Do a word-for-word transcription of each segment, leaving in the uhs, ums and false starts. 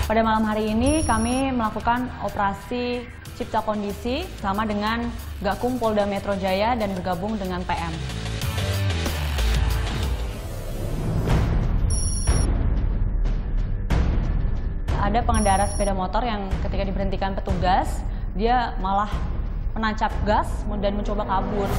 Pada malam hari ini kami melakukan operasi cipta kondisi sama dengan Gakum Polda Metro Jaya dan bergabung dengan P M. Ada pengendara sepeda motor yang ketika diberhentikan petugas, dia malah menancap gas dan mencoba kabur.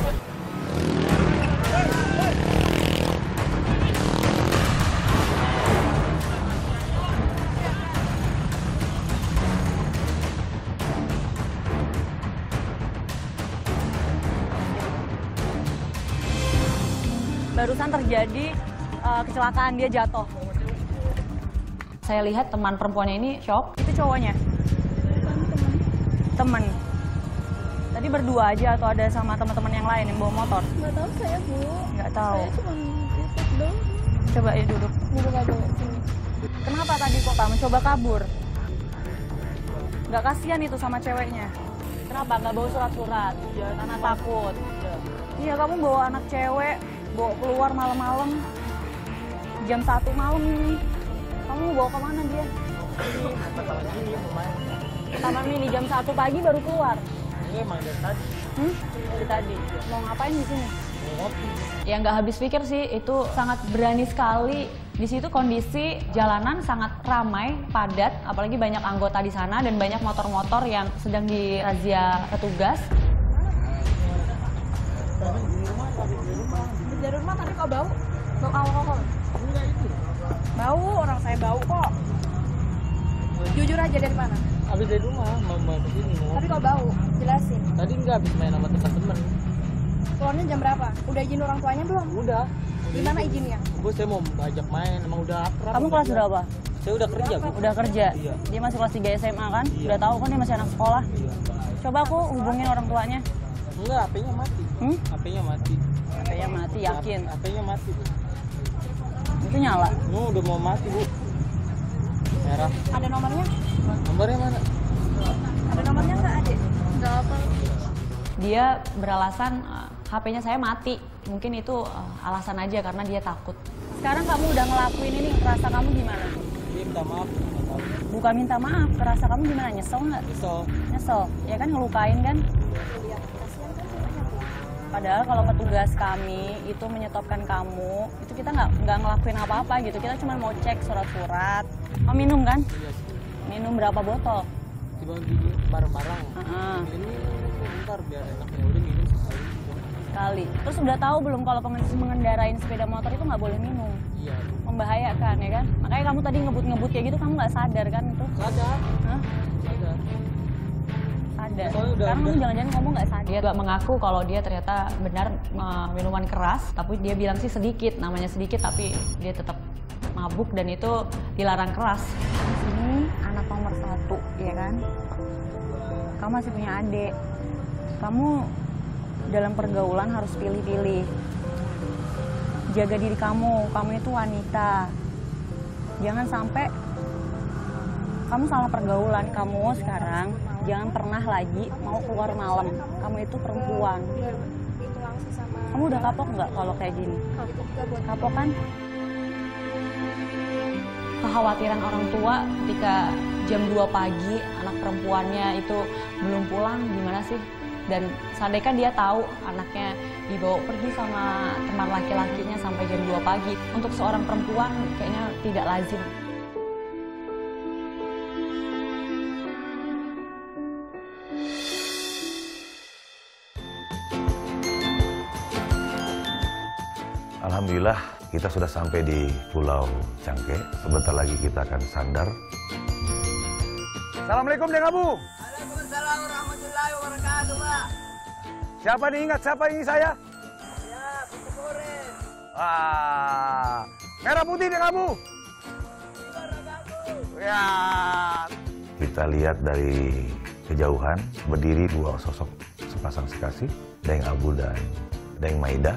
Barusan terjadi uh, kecelakaan, dia jatuh. Saya lihat teman perempuannya ini shock. Itu cowoknya? Teman. Tadi berdua aja atau ada sama teman-teman yang lain yang bawa motor? Nggak tahu saya, Bu. Nggak tahu. Saya cuma ikut doang. Coba ya duduk. Duduk aja sini. Kenapa tadi kok Pak mencoba kabur? Nggak kasihan itu sama ceweknya? Kenapa nggak bawa surat-surat? Ya, karena takut. Ya. Iya, kamu bawa anak cewek, bawa keluar malam-malam. Jam satu malam ini. Kamu bawa kemana dia? Taman mini jam satu pagi baru keluar. Ini emang dari tadi. Hmm? Dari tadi. Mau ngapain di sini? Ya nggak habis pikir sih, itu sangat berani sekali. Di situ kondisi jalanan sangat ramai, padat, apalagi banyak anggota di sana dan banyak motor-motor yang sedang dirazia petugas. Dari rumah tapi kok bau? Bau alkohol? Enggak itu. Bau, orang saya bau kok. Jujur aja dari mana? Habis dari rumah, mau mau ke sini. Tapi kok bau? Jelasin. Tadi enggak habis main sama teman-teman. Keluarnya jam berapa? Udah izin orang tuanya belum? Udah. Gimana izinnya? Bu, saya mau ajak main, emang udah akrab. Kamu kelas berapa? Saya udah kerja, Bu. Udah kerja? Iya. Dia masih kelas tiga S M A kan? Iya. Udah tahu kan dia masih anak sekolah? Iya. Coba aku hubungin orang tuanya. Enggak, H P-nya mati. Hmm? H P-nya mati. H P-nya mati, yakin? H P-nya mati, Bu. Itu nyala? Nu udah mau mati, Bu. Merah. Ada nomornya? Nomornya mana? Ada nomornya nggak, Adik? Nggak apa. Dia beralasan uh, H P-nya saya mati. Mungkin itu uh, alasan aja karena dia takut. Sekarang kamu udah ngelakuin ini, rasa kamu gimana? Dia minta maaf, minta maaf. Bukan minta maaf, rasa kamu gimana? Nyesel nggak? Nyesel. Nyesel, ya kan ngelukain kan? Padahal kalau petugas kami itu menyetopkan kamu, itu kita nggak nggak ngelakuin apa-apa gitu. Kita cuma mau cek surat-surat. Kamu minum kan? Iya sih. Minum berapa botol? Dibagi bareng-barang. Uh-uh. Ini bentar biar enaknya udah minum sekali. Sekali. Terus udah tahu belum kalau pengen- mengendarain sepeda motor itu nggak boleh minum? Iya. Membahayakan ya kan? Makanya kamu tadi ngebut-ngebut kayak gitu, kamu nggak sadar kan itu? Sadar. Hah? Sadar. Sadar. Soalnya udah- Sekarang kamu udah- jangan-jangan ngomong nggak sadar. Dia mengaku kalau dia ternyata benar uh, minuman keras, tapi dia bilang sih sedikit, namanya sedikit, tapi dia tetap mabuk dan itu dilarang keras. Ini anak nomor satu, ya kan? Kamu masih punya adik. Kamu dalam pergaulan harus pilih-pilih. Jaga diri kamu, kamu itu wanita. Jangan sampai kamu salah pergaulan. Kamu sekarang jangan pernah lagi mau keluar malam. Kamu itu perempuan. Itu langsung sama. Kamu udah kapok nggak kalau kayak gini? Kapok juga buat Kapok kan? Kekhawatiran orang tua ketika jam dua pagi anak perempuannya itu belum pulang, gimana sih? Dan seandainya kan dia tahu anaknya dibawa pergi sama teman laki-lakinya sampai jam dua pagi. Untuk seorang perempuan kayaknya tidak lazim. Alhamdulillah kita sudah sampai di Pulau Cangke. Sebentar lagi kita akan sandar. Assalamualaikum Deng Abu. Waalaikumsalam warahmatullahi wabarakatuh, Pak. Siapa nih ingat siapa ini saya? Ya, Putu Kores. Wah, merah putih Deng Abu. Ya. Kita lihat dari kejauhan berdiri dua sosok sepasang sekasih, Deng Abu dan Deng Maida.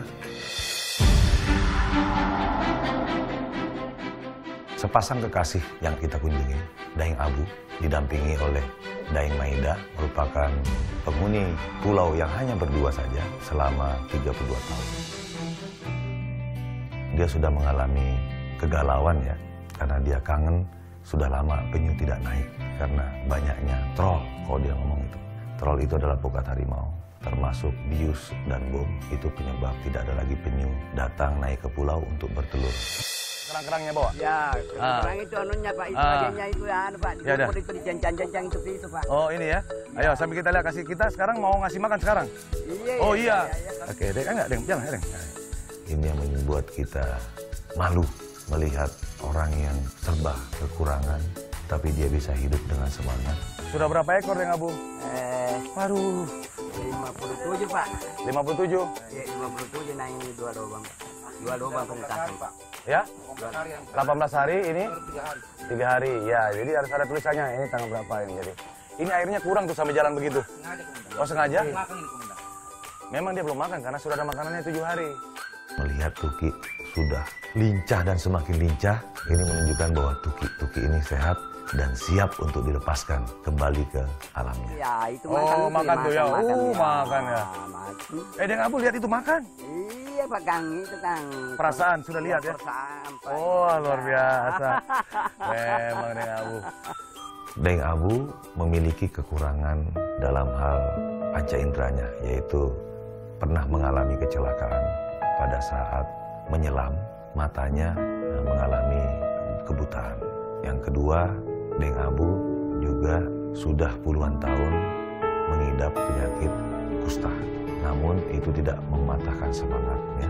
Sepasang kekasih yang kita kunjungi, Daeng Abu didampingi oleh Daeng Maida, merupakan penghuni pulau yang hanya berdua saja selama tiga puluh dua tahun. Dia sudah mengalami kegalauan ya, karena dia kangen sudah lama penyu tidak naik karena banyaknya troll. Kalau dia ngomong itu, troll itu adalah pokat harimau, termasuk bius dan bom. Itu penyebab tidak ada lagi penyu datang naik ke pulau untuk bertelur. Kerang-kerangnya bawa? Ya, Ah. kerang itu anunya Pak, itu Ah. bagiannya itu ya, anu Pak. Ya, dah. Itu dijancang-jancang itu itu Pak. Oh ini ya, ayo sambil kita lihat, kasih kita sekarang mau ngasih makan sekarang. Iya. Oh iya. iya. Oke, dek, enggak, deng, jangan, deng. Ini yang membuat kita malu melihat orang yang serba kekurangan, tapi dia bisa hidup dengan semangat. Sudah berapa ekor, Deng Abu? Eh, Waduh, lima puluh tujuh Pak. lima puluh tujuh. Iya, lima puluh tujuh, nah ini dua lubang. Dua lubang pengetasan Pak. Ya? delapan belas hari ini? tiga hari. Ya, jadi harus ada tulisannya. Ini tanggal berapa ini jadi. Ini airnya kurang tuh sampai jalan begitu. Oh, sengaja? Memang dia belum makan karena sudah ada makanannya tujuh hari. Melihat Tuki sudah lincah dan semakin lincah, ini menunjukkan bahwa Tuki-Tuki ini sehat dan siap untuk dilepaskan kembali ke alamnya. Ya, itu Oh, makan. itu makan tuh ya. makan, Uh, makan ya. Makan. Eh, Deng Abu lihat itu makan. Iya Pak Kang, itu Kang. Perasaan sudah lihat ya? Perasaan Pak. Oh, luar biasa. Memang Deng Abu. Deng Abu memiliki kekurangan dalam hal panca inderanya, yaitu pernah mengalami kecelakaan pada saat menyelam, matanya eh, mengalami kebutaan. Yang kedua, Deng Abu juga sudah puluhan tahun mengidap penyakit kusta. Namun itu tidak mematahkan semangatnya.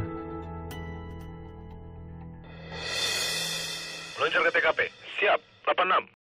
Meluncur ke T K P. Siap, delapan enam.